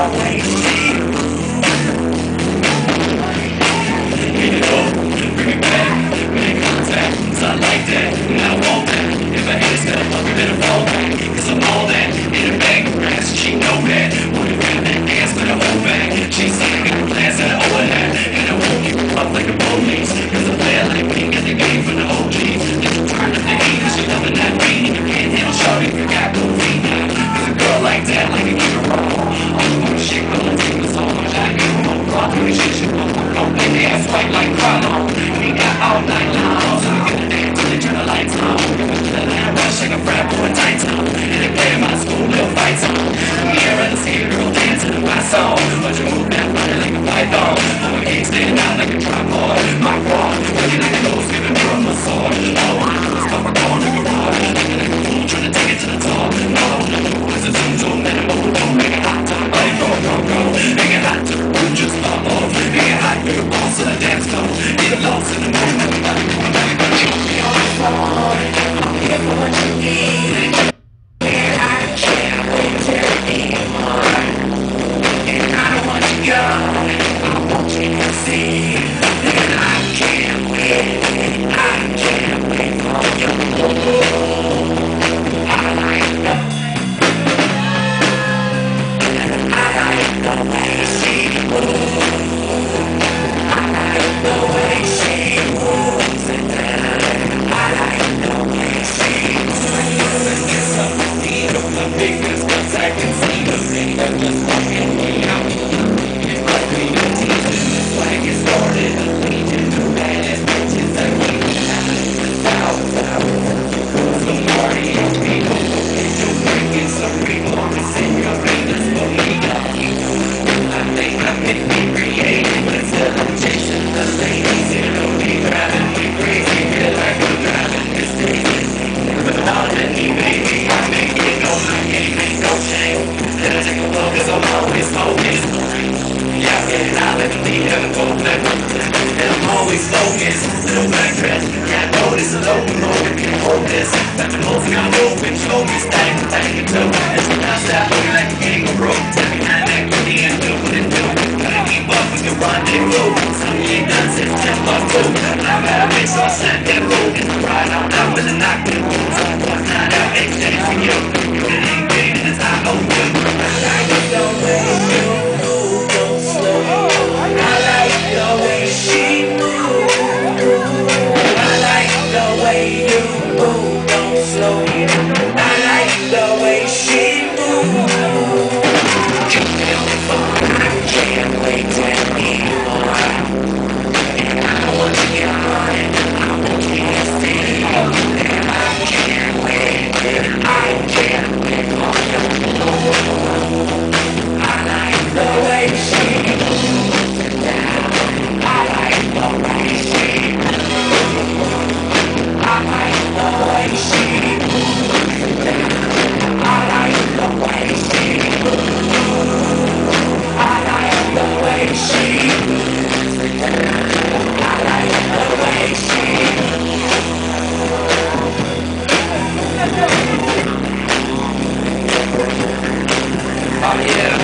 way she get it up, bring it back, make contact, 'cause I like that, and I want that. If I hit a step up, you better fall back, 'cause I'm all that, in a bag of grass, she know that. Wanna grab that ass, but I hold back. She's saying in class that I owe her that, and I won't keep her up like the police, 'cause I play like me, got the game from the OGs. Just turn up the heat, 'cause she loving that beat. You can't handle shorty, you got no feet now, 'cause a girl like that, like a give her wrong. All the more shit, gonna take me so much, I give her more rock, she won't come in the ass white like Carlo. We got all night long, so we get a dance till they turn the lights on. The land rush like a frat boy tight on, and they play in my school, little fights on. Yeah, rather see a girl dancing to my song, but you move that body like a python. I'm a king standing out like a tripod. My quad, looking like a nose, giving her a massage. All I wanna do is pop her car in the garage, looking like a fool, trying to take it to the top. All I wanna do is a zoom zoom, and a boom boom, make it hot top, body go go go, make it hot till the roof just pop off, make it hot, you're a boss of the dance floor. Get lost in the moment, everybody going back, but you be on the floor. I'm here for what you need, and I can't wait till anymore. And I don't want you gone, I want you to see, and I can't wait for you. I like the way she moves. I like the way she moves it down. I like the way she moves. It's something to see on the biggest, 'cause I can see the finger just walking me out. Like we the teachers, this swag is started. The legion, the baddest bitches that we have. Some party on people, you're breaking some people on the senoritas, but we got you. I think I'm getting creative, but still I'm chasing the ladies. You know me driving me crazy, feel like I'm driving this crazy. But all that you baby, I make it go, my game ain't no shame. Then I take a look, 'cause I'm always focused. Yeah, and I let the lead ever go back. And I'm always focused, little black dress. Yeah, I know this is open, no one can hold this. Got the most I'm open, show me stack, take it too. It's a non-stop, looking like a kangaroo. Tell me how that can be and do what it do. Gotta keep up with the rendezvous. Some you ain't done since 10 plus 2. I'm at a bitch, so I sent that move. And I ride on out with a knock the moves. One night out, exchange for you. You can ain't big, and it's I owe you. I like the way you move, don't slow. I like the way she moves. I like the way you move, don't slow you. I like the way she moves. You feel me fun, I can't wait anymore. And I want to get on, I want to get steady. And I can't wait for you. I like the way she moves it down. I like the way she moves. I like the way she moves it down. I like the way she moves. I like the way she moves it down. I like the way she moves. Oh yeah.